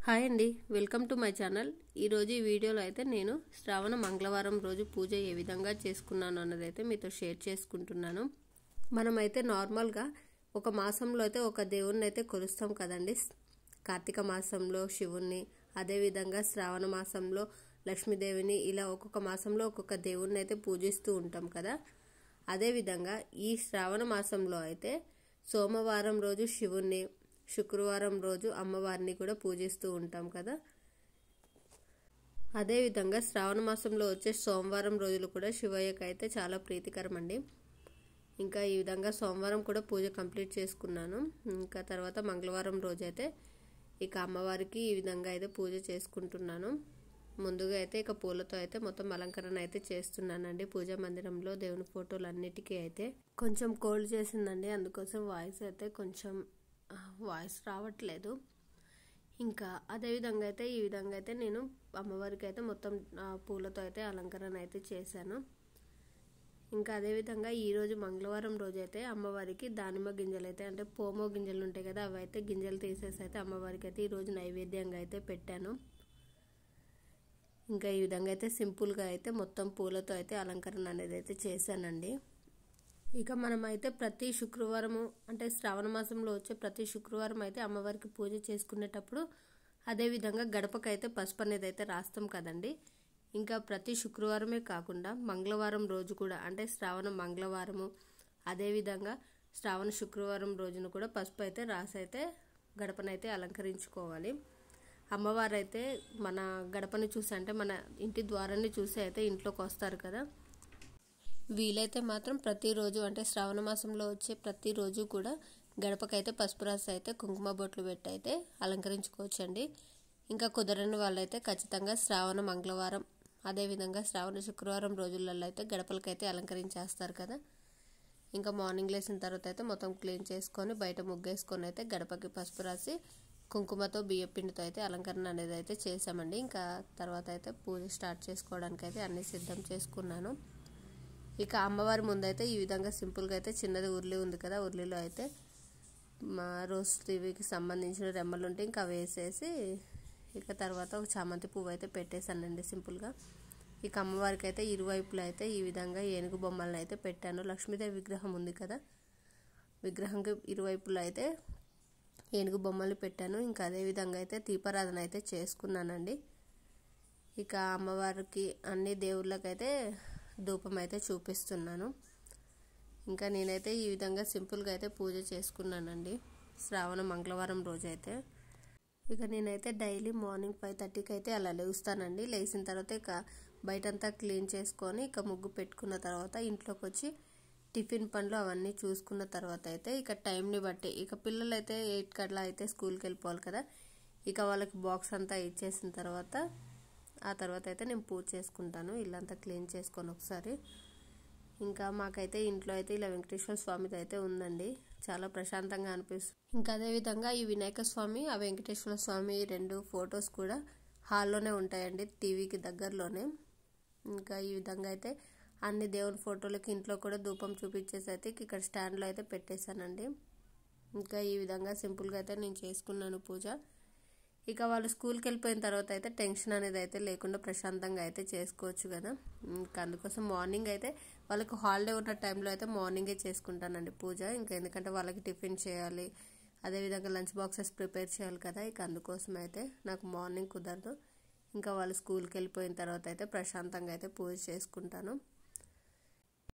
Hi అండి, welcome to my channel. ఈరోజు ఈ వీడియోలో అయితే నేను శ్రావణ మంగళవారం రోజు పూజ ఏ విధంగా చేసుకున్నాను అన్నదైతే మీతో షేర్ చేసుకుంటున్నాను. మనమైతే నార్మల్గా ఒక మాసంలో అయితే ఒక దేవుణ్ణి అయితే కొలుస్తాం కదండి. కార్తీక మాసంలో శివుణ్ణి, అదేవిధంగా శ్రావణ మాసంలో లక్ష్మీదేవిని, ఇలా ఒక్కొక్క మాసంలో ఒక్కొక్క దేవుణ్ణి అయితే పూజిస్తూ ఉంటాం కదా. అదేవిధంగా ఈ శ్రావణ మాసంలో అయితే సోమవారం రోజు శివుణ్ణి, శుక్రవారం రోజు అమ్మవారిని కూడా పూజిస్తూ ఉంటాం కదా. అదేవిధంగా శ్రావణ మాసంలో వచ్చే సోమవారం రోజులు కూడా శివయ్యకి అయితే చాలా ప్రీతికరం అండి. ఇంకా ఈ విధంగా సోమవారం కూడా పూజ కంప్లీట్ చేసుకున్నాను. ఇంకా తర్వాత మంగళవారం రోజు అయితే ఇక అమ్మవారికి ఈ విధంగా అయితే పూజ చేసుకుంటున్నాను. ముందుగా అయితే ఇక పూలతో అయితే మొత్తం అలంకరణ అయితే చేస్తున్నానండి. పూజా మందిరంలో దేవుని ఫోటోలు అన్నిటికీ అయితే కొంచెం కోల్డ్ చేసిందండి, అందుకోసం వాయిస్ రావట్లేదు. ఇంకా అదేవిధంగా అయితే ఈ విధంగా అయితే నేను అమ్మవారికి అయితే మొత్తం పూలతో అయితే అలంకరణ అయితే చేశాను. ఇంకా అదేవిధంగా ఈరోజు మంగళవారం రోజు అయితే అమ్మవారికి దానిమ్మ గింజలు అయితే అంటే పోమో గింజలు ఉంటాయి కదా, అవి అయితే గింజలు తీసేసి అయితే అమ్మవారికి అయితే ఈరోజు నైవేద్యంగా అయితే పెట్టాను. ఇంకా ఈ విధంగా అయితే సింపుల్గా అయితే మొత్తం పూలతో అయితే అలంకరణ అనేది అయితే చేశానండి. ఇక మనమైతే ప్రతి శుక్రవారము అంటే శ్రావణ మాసంలో వచ్చే ప్రతి శుక్రవారం అయితే అమ్మవారికి పూజ చేసుకునేటప్పుడు అదేవిధంగా గడపకైతే పసుపు అనేది అయితే రాస్తాం కదండి. ఇంకా ప్రతి శుక్రవారమే కాకుండా మంగళవారం రోజు కూడా అంటే శ్రావణ మంగళవారము, అదేవిధంగా శ్రావణ శుక్రవారం రోజున కూడా పసుపు అయితే రాసి అయితే గడపనైతే అలంకరించుకోవాలి. అమ్మవారు అయితే మన గడపని చూసి అంటే మన ఇంటి ద్వారాన్ని చూసి అయితే ఇంట్లోకి వస్తారు కదా. వీలైతే మాత్రం ప్రతిరోజు అంటే శ్రావణ మాసంలో వచ్చే ప్రతిరోజు కూడా గడపకైతే పసుపు రాసి అయితే కుంకుమ బొట్లు పెట్టి అయితే అలంకరించుకోవచ్చండి. ఇంకా కుదరని వాళ్ళైతే ఖచ్చితంగా శ్రావణ మంగళవారం అదేవిధంగా శ్రావణ శుక్రవారం రోజులలో అయితే గడపలకైతే అలంకరించేస్తారు కదా. ఇంకా మార్నింగ్ లేచిన తర్వాత అయితే మొత్తం క్లీన్ చేసుకొని బయట ముగ్గేసుకొని అయితే గడపకి పసుపు రాసి కుంకుమతో బియ్య పిండితో అయితే అలంకరణ అనేది అయితే చేసామండి. ఇంకా తర్వాత అయితే పూజ స్టార్ట్ చేసుకోవడానికి అయితే అన్ని సిద్ధం చేసుకున్నాను. ఇక అమ్మవారి ముందైతే ఈ విధంగా సింపుల్గా అయితే చిన్నది ఉర్లి ఉంది కదా, ఉర్లిలో అయితే మా రోజ్ టీవీకి సంబంధించిన రెమ్మలు ఉంటే ఇంకా వేసేసి ఇక తర్వాత ఒక చామంతి పువ్వు అయితే పెట్టేశానండి సింపుల్గా. ఇక అమ్మవారికి అయితే ఇరువైపులో అయితే ఈ విధంగా ఏనుగు బొమ్మలను అయితే పెట్టాను. లక్ష్మీదేవి విగ్రహం ఉంది కదా, విగ్రహంకి ఇరువైపులో అయితే ఏనుగు బొమ్మలు పెట్టాను. ఇంకా అదేవిధంగా అయితే దీపారాధన అయితే చేసుకున్నానండి. ఇక అమ్మవారికి అన్ని దేవుళ్ళకైతే ధూపం అయితే చూపిస్తున్నాను. ఇంకా నేనైతే ఈ విధంగా సింపుల్గా అయితే పూజ చేసుకున్నానండి శ్రావణ మంగళవారం రోజు అయితే. ఇక నేనైతే డైలీ మార్నింగ్ 5:30కి అయితే అలా లేస్తానండి. లేచిన తర్వాత ఇక బయటంతా క్లీన్ చేసుకొని ఇక ముగ్గు పెట్టుకున్న తర్వాత ఇంట్లోకి వచ్చి టిఫిన్ పనులు అవన్నీ చూసుకున్న తర్వాత అయితే ఇక టైంని బట్టి ఇక పిల్లలు అయితే 8 కట్లా అయితే స్కూల్కి వెళ్ళిపోవాలి కదా. ఇక వాళ్ళకి బాక్స్ అంతా ఇచ్చేసిన తర్వాత ఆ తర్వాత అయితే నేను పూజ చేసుకుంటాను. ఇల్లంతా క్లీన్ చేసుకొని ఒకసారి. ఇంకా మాకైతే ఇంట్లో అయితే ఇలా వెంకటేశ్వర స్వామిది అయితే ఉందండి, చాలా ప్రశాంతంగా అనిపిస్తుంది. ఇంకా అదేవిధంగా ఈ వినాయక స్వామి ఆ వెంకటేశ్వర స్వామి 2 ఫొటోస్ కూడా హాల్లోనే ఉంటాయండి, టీవీకి దగ్గరలోనే. ఇంకా ఈ విధంగా అయితే అన్ని దేవుని ఫోటోలకి ఇంట్లో కూడా ధూపం చూపించేసి అయితే ఇక్కడ స్టాండ్లో అయితే పెట్టేశానండి. ఇంకా ఈ విధంగా సింపుల్గా అయితే నేను చేసుకున్నాను పూజ. ఇక వాళ్ళు స్కూల్కి వెళ్ళిపోయిన తర్వాత అయితే టెన్షన్ అనేది అయితే లేకుండా ప్రశాంతంగా అయితే చేసుకోవచ్చు కదా. ఇంకా అందుకోసం మార్నింగ్ అయితే వాళ్ళకి హాలిడే ఉన్న టైంలో అయితే మార్నింగే చేసుకుంటానండి పూజ. ఇంకా ఎందుకంటే వాళ్ళకి టిఫిన్ చేయాలి, అదేవిధంగా లంచ్ బాక్సెస్ ప్రిపేర్ చేయాలి కదా. ఇక అందుకోసం అయితే నాకు మార్నింగ్ కుదరదు. ఇంకా వాళ్ళు స్కూల్కి వెళ్ళిపోయిన తర్వాత అయితే ప్రశాంతంగా అయితే పూజ చేసుకుంటాను.